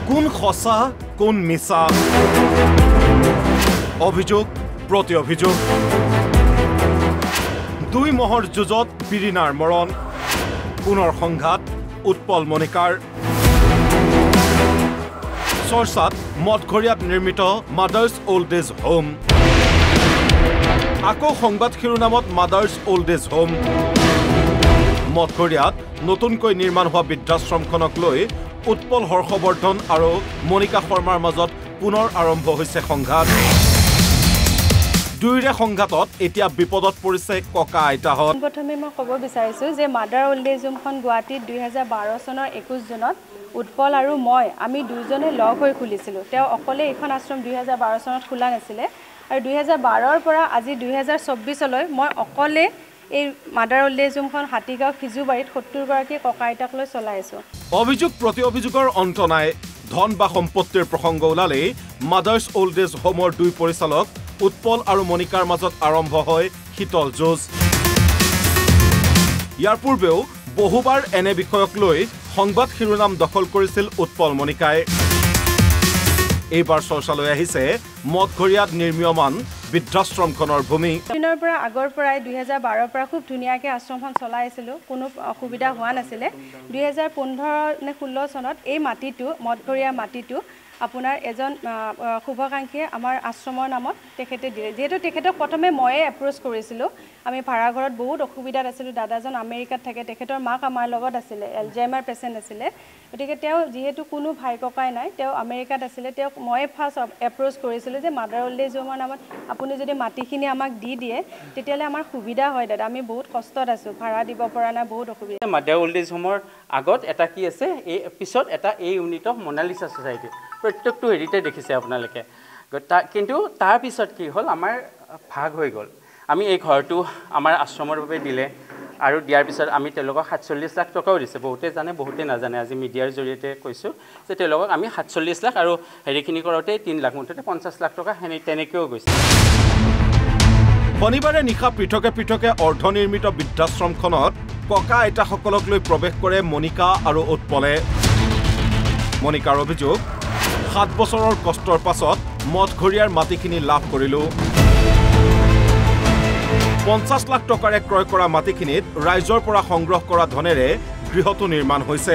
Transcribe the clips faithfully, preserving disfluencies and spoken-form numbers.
কোন সঁচা কোন মিছা অভিযোগ প্ৰতি অভিযোগ দুই মহৰ যুঁজত বিৰিণাৰ মৰণ পুনৰ সংঘাত উৎপল মণিকাৰ চৰ্চাত মঠঘৰীয়াত নিৰ্মিত মাদাৰ্ছ অল্ড এজ হোম আকৌ সংবাদ শিৰোনামত মাদাৰ্ছ অল্ড এজ হোম মঠঘৰীয়াত নতুনকৈ নিৰ্মাণ হোৱা বৃদ্ধাশ্ৰমখনক লৈ উৎপল হৰ্ষবৰ্ধন আৰু মণিকা শৰ্মাৰ মাজত পুনৰ আৰম্ভ হৈছে সংঘাত দুইৰে সংঘাতত এতিয়া বিপদত পৰিছে ককা আইতাহত প্ৰথমে মই ক'ব বিচাৰিছোঁ যে মাদাৰ অল্ড এজ হোমখন গুৱাহাটীত দুই হাজাৰ বাৰ চনৰ একৈছ জুনত উৎপল আৰু মই আমি দুজনে লগ হৈ খুলিছিলোঁ তেওঁ অকলে এইখন আশ্ৰম দুই হাজাৰ বাৰ চনত খোলা নাছিলে আৰু দুই হাজাৰ বাৰৰ পৰা আজি দুই হাজাৰ চৌব্বিছলৈ মই অকলে এই মাদাৰ অল্ড এজ হোমখন হাতীগাঁও খিজুবাৰীত সত্তৰ গৰাকী ককা আইতাক লৈ চলাই আছোঁ অভিযোগ প্ৰতি অভিযোগৰ অন্ত নাই ধন বা সম্পত্তিৰ প্ৰসংগ ওলালেই মাদাৰ্ছ অল্ড এজ হোমৰ দুই পৰিচালক উৎপল আৰু মণিকাৰ মাজত আৰম্ভ হয় শীতল যুঁজ ইয়াৰ পূৰ্বেও বহুবাৰ এনে বিষয়ক লৈ সংবাদ শিৰোনাম দখল কৰিছিল উৎপল মণিকাই এইবাৰ চৰ্চালৈ আহিছে মঠঘৰীয়াত নিৰ্মীয়মান বৃদ্ধাশ্ৰমখনৰ ভূমি দিনৰ পৰা আগৰ পৰাই দুই হাজাৰ বাৰৰ পৰা খুব ধুনীয়াকৈ আশ্ৰমখন চলাই আছিলোঁ কোনো অসুবিধা হোৱা নাছিলে দুই হাজাৰ পোন্ধৰ নে ষোল্ল চনত এই মাটিটো মঠঘৰীয়া মাটিটো আপোনাৰ এজন শুভাকাংক্ষীয়ে আমাৰ আশ্ৰমৰ নামত তেখেতে দিলে যিহেতু তেখেতক প্ৰথমে ময়ে এপ্ৰ'চ কৰিছিলোঁ আমি ভাড়াঘৰত বহুত অসুবিধাত আছিলোঁ দাদাজন আমেৰিকাত থাকে তেখেতৰ মাক আমাৰ লগত আছিলে এলজাইমাৰ পেচেণ্ট আছিলে গতিকে তেওঁ যিহেতু কোনো ভাই ককাই নাই তেওঁ আমেৰিকাত আছিলে তেওঁক ময়ে ফাৰ্ষ্ট এপ্ৰ'চ কৰিছিলোঁ যে মাদাৰ অল্ড এজ হোমৰ নামত আপুনি যদি মাটিখিনি আমাক দি দিয়ে তেতিয়াহ'লে আমাৰ সুবিধা হয় দাদা আমি বহুত কষ্টত আছোঁ ভাড়া দিব পৰা নাই বহুত অসুবিধা মাদাৰ অল্ড এজ হোমৰ আগত এটা কি আছে এই পিছত এটা এই ইউনিট অফ মনালিছা ছ'চাইটি প্ৰত্যেকটো হেৰিতে দেখিছে আপোনালোকে কিন্তু তাৰপিছত কি হ'ল আমাৰ ভাগ হৈ গ'ল আমি এই ঘৰটো আমাৰ আশ্ৰমৰ বাবে দিলে আৰু দিয়াৰ পিছত আমি তেওঁলোকক সাতচল্লিছ লাখ টকাও দিছে বহুতে জানে বহুতে নাজানে আজি মিডিয়াৰ জৰিয়তে কৈছোঁ যে তেওঁলোকক আমি সাতচল্লিছ লাখ আৰু হেৰিখিনি কৰোঁতে তিনি লাখ মুঠতে পঞ্চাছ লাখ টকা সেনে তেনেকৈও গৈছে শনিবাৰে নিশা পৃথকে পৃথকে অৰ্ধনিৰ্মিত বৃদ্ধাশ্ৰমখনত ককা আইতাসকলক লৈ প্ৰৱেশ কৰে মণিকা আৰু উৎপলে মণিকাৰ অভিযোগ সাত বছৰৰ কষ্টৰ পাছত মঠঘৰীয়াৰ মাটিখিনি লাভ কৰিলোঁ পঞ্চাছ লাখ টকাৰে ক্ৰয় কৰা মাটিখিনিত ৰাইজৰ পৰা সংগ্ৰহ কৰা ধনেৰে গৃহটো নিৰ্মাণ হৈছে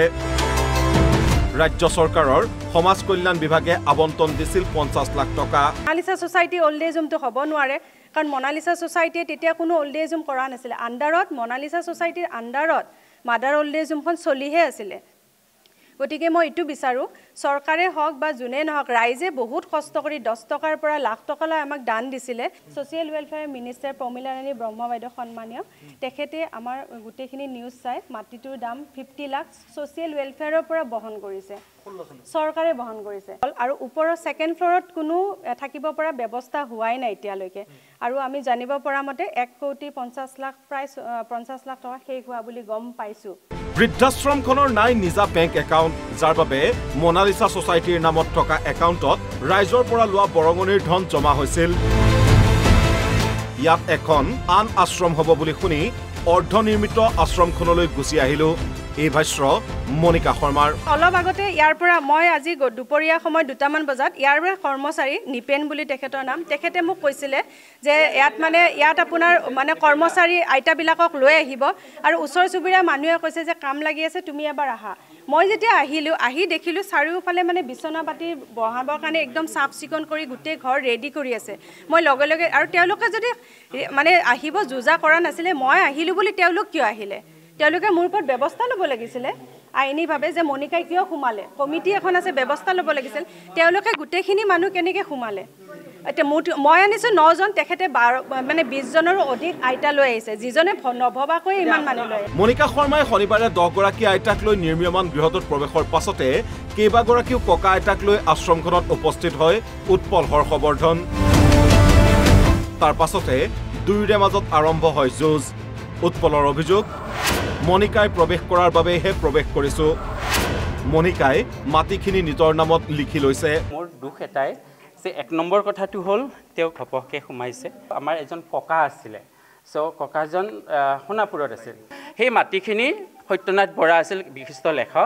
ৰাজ্য চৰকাৰৰ সমাজ কল্যাণ বিভাগে আবণ্টন দিছিল পঞ্চাছ লাখ টকা মনালিছা ছ'চাইটি অল্ড এজ হোমটো হ'ব নোৱাৰে কাৰণ মনালিছা ছ'চাইটিয়ে তেতিয়া কোনো অল্ড এজ হোম কৰা নাছিলে আণ্ডাৰত মনালিছা ছ'চাইটিৰ আণ্ডাৰত মাদাৰ অল্ড এজ হোমখন চলিহে আছিলে গতিকে মই এইটো বিচাৰোঁ চৰকাৰে হওক বা যোনে নহওক ৰাইজে বহুত কষ্ট কৰি দহ টকাৰ পৰা লাখ টকালৈ আমাক দান দিছিলে social welfare minister Pramila Rani Brahma বাইদেউ সন্মানীয় তেখেতে আমাৰ গোটেইখিনি নিউজ চাই মাটিটোৰ দাম ফিফটি লাখ ছ'চিয়েল ৱেলফেয়াৰৰ পৰা বহন কৰিছে চৰকাৰে বহন কৰিছে আৰু ওপৰৰ ছেকেণ্ড ফ্ল'ৰত কোনো থাকিব পৰা ব্যৱস্থা হোৱাই নাই এতিয়ালৈকে আৰু আমি জানিব পৰা মতে এক কোটি পঞ্চাছ লাখ প্ৰায় পঞ্চাছ লাখ টকা শেষ হোৱা বুলি গম পাইছোঁ বৃদ্ধাশ্ৰমখনৰ নাই নিজা বেংক একাউণ্ট যাৰ বাবে মনালিছা ছ'চাইটিৰ নামত থকা একাউণ্টত ৰাইজৰ পৰা লোৱা বৰঙণিৰ ধন জমা হৈছিল ইয়াত এখন আন আশ্ৰম হ'ব বুলি শুনি অৰ্ধনিৰ্মিত আশ্ৰমখনলৈ গুচি আহিলোঁ এই ভাষ্য মণিকা শৰ্মাৰ অলপ আগতে ইয়াৰ পৰা মই আজি দুপৰীয়া সময় দুটামান বজাত ইয়াৰ পৰা কৰ্মচাৰী নিপেন বুলি তেখেতৰ নাম তেখেতে মোক কৈছিলে যে ইয়াত মানে ইয়াত আপোনাৰ মানে কৰ্মচাৰী আইতাবিলাকক লৈ আহিব আৰু ওচৰ চুবুৰীয়া মানুহে কৈছে যে কাম লাগি আছে তুমি এবাৰ আহা মই যেতিয়া আহিলোঁ আহি দেখিলোঁ চাৰিওফালে মানে বিচনা পাতি বহাবৰ কাৰণে একদম চাফ চিকুণ কৰি গোটেই ঘৰ ৰেডি কৰি আছে মই লগে লগে আৰু তেওঁলোকে যদি মানে আহিব যোজা কৰা নাছিলে মই আহিলোঁ বুলি তেওঁলোক কিয় আহিলে তেওঁলোকে মোৰ ওপৰত ব্যৱস্থা ল'ব লাগিছিলে আইনীভাৱে যে মণিকাই কিয় সোমালে কমিটি এখন আছে ব্যৱস্থা ল'ব লাগিছিল তেওঁলোকে গোটেইখিনি মানুহ কেনেকৈ সোমালে এতিয়া মোৰ মই আনিছোঁ নজন তেখেতে বাৰ মানে বিছজনৰো অধিক আইতা লৈ আহিছে যিজনে নভবাকৈ ইমান মানুহ লৈ মণিকা শৰ্মাই শনিবাৰে দহগৰাকী আইতাক লৈ নিৰ্মীয়মান গৃহটোত প্ৰৱেশৰ পাছতে কেইবাগৰাকীও ককা আইতাক লৈ আশ্ৰমখনত উপস্থিত হয় উৎপল হৰ্ষবৰ্ধন তাৰ পাছতে দুয়োৰে মাজত আৰম্ভ হয় যুঁজ উৎপলৰ অভিযোগ মণিকাই প্ৰৱেশ কৰাৰ বাবেহে প্ৰৱেশ কৰিছোঁ মণিকাই মাটিখিনি নিজৰ নামত লিখি লৈছে মোৰ দুখ এটাই যে এক নম্বৰ কথাটো হ'ল তেওঁ ঘপককৈ সোমাইছে আমাৰ এজন ককা আছিলে চ' ককাজন সোণাপুৰত আছিল সেই মাটিখিনি সত্যনাথ বৰা আছিল বিশিষ্ট লেখক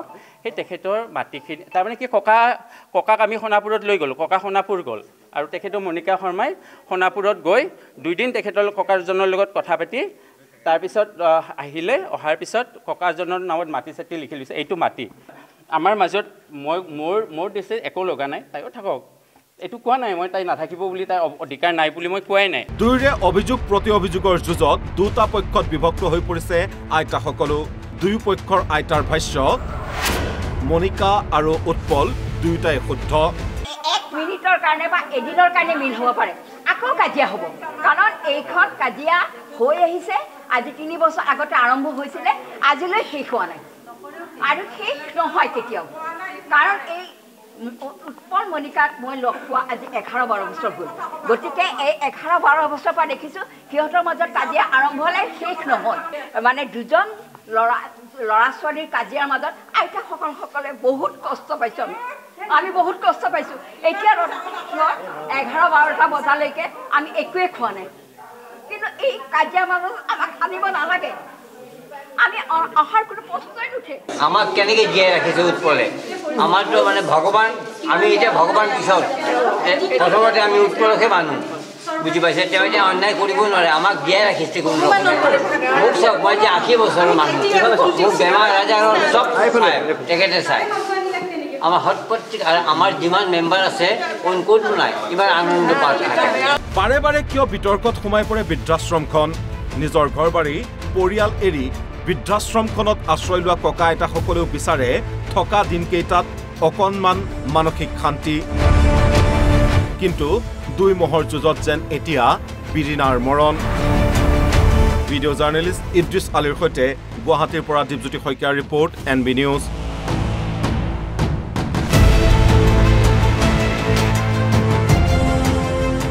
সেই তেখেতৰ মাটিখিনি তাৰমানে কি ককা ককাক আমি সোণাপুৰত লৈ গ'লোঁ ককা সোণাপুৰ গ'ল আৰু তেখেতৰ মণিকা শৰ্মাই সোণাপুৰত গৈ দুইদিন তেখেতৰ ককাজনৰ লগত কথা পাতি তাৰপিছত আহিলে অহাৰ পিছত ককাজনৰ নামত মাটি চাটি লিখি লৈছে এইটো মাটি আমাৰ মাজত মই মোৰ মোৰ দিছে একো লগা নাই তাইও থাকক এইটো কোৱা নাই মই তাই নাথাকিব বুলি তাই অধিকাৰ নাই বুলি মই কোৱাই নাই দুয়োৰে অভিযোগ প্ৰতি অভিযোগৰ যুঁজত দুটা পক্ষত বিভক্ত হৈ পৰিছে আইতাসকলো দুয়ো পক্ষৰ আইতাৰ ভাষ্য মণিকা আৰু উৎপল দুয়োটাই শুদ্ধ এক মিনিটৰ কাৰণে বা এদিনৰ কাৰণে মিল হ'ব পাৰে আকৌ কাজিয়া হ'ব কাৰণ এইখন কাজিয়া হৈ আহিছে আজি তিনি বছৰ আগতে আৰম্ভ হৈছিলে আজিলৈ শেষ হোৱা নাই আৰু শেষ নহয় কেতিয়াও কাৰণ এই উৎপল মণিকাক মই লগ পোৱা আজি এঘাৰ বাৰ বছৰ হ'ল গতিকে এই এঘাৰ বাৰ বছৰৰ পৰা দেখিছোঁ সিহঁতৰ মাজত কাজিয়া আৰম্ভ হ'লে শেষ নহয় মানে দুজন ল'ৰা ল'ৰা ছোৱালীৰ কাজিয়াৰ মাজত আইতাসকলসকলে বহুত কষ্ট পাইছোঁ আমি আমি বহুত কষ্ট পাইছোঁ এতিয়া এঘাৰ বাৰটা বজালৈকে আমি একোৱে খোৱা নাই কিন্তু এই কাজিয়াৰ মাজত আমাক আনিব নালাগে আমি অহাৰ কোনো প্ৰশ্নই নুঠে আমাক কেনেকৈ জীয়াই ৰাখিছে উৎপলে আমাৰতো মানে ভগৱান আমি এতিয়া ভগৱান পিছত প্ৰথমতে আমি উৎপলকহে মানো বুজি পাইছে তেওঁ এতিয়া অন্যায় কৰিব নোৱাৰে আমাক জীয়াই ৰাখিছে কোনো মোক চাওক মই যে আশী বছৰৰ মানুহ মোক বেমাৰ আজাৰ চব তেখেতে চাই আমাৰ সৎপত্ৰিক আৰু আমাৰ যিমান মেম্বাৰ আছে কোন কোনো নাই ইমান আনন্দ পায় বাৰে বাৰে কিয় বিতৰ্কত সোমাই পৰে বৃদ্ধাশ্ৰমখন নিজৰ ঘৰ বাৰী পৰিয়াল এৰি বৃদ্ধাশ্ৰমখনত আশ্ৰয় লোৱা ককা আইতাসকলেও বিচাৰে থকা দিনকেইটাত অকণমান মানসিক শান্তি কিন্তু দুই মহৰ যুঁজত যেন এতিয়া বিৰিণাৰ মৰণ ভিডিঅ' জাৰ্নেলিষ্ট ইদ্ৰিছ আলীৰ সৈতে গুৱাহাটীৰ পৰা দীপজ্যোতি শইকীয়াৰ ৰিপৰ্ট এন বি নিউজ